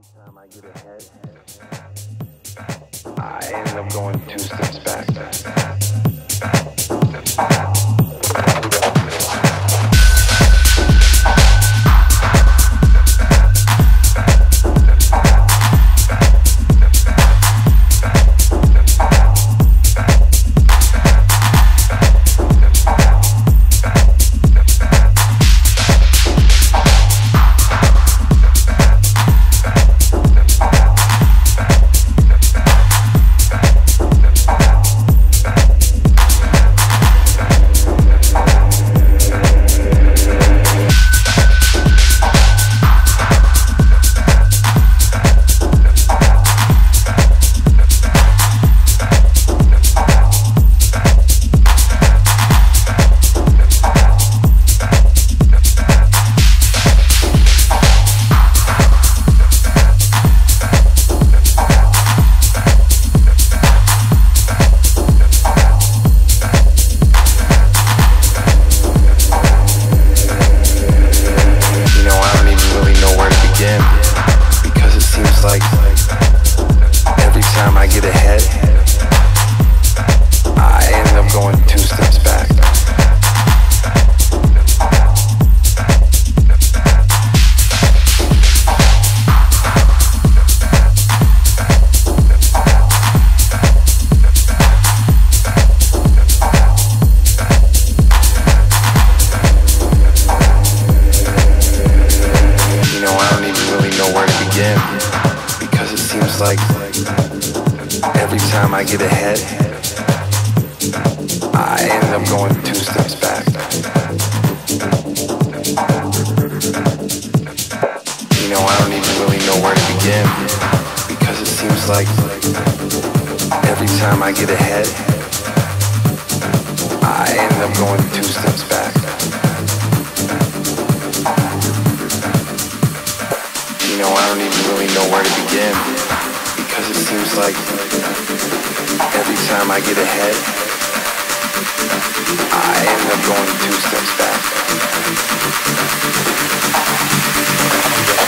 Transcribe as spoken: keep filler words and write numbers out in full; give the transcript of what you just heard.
time I get ahead, I end up going two steps back. Like every time I get ahead, I end up going two steps back. You know, I don't even really know where to begin, because it seems like every time I get ahead, I end up going two steps back. You know, I don't even really know where to begin, because it seems like every time I get ahead, I end up going two steps back.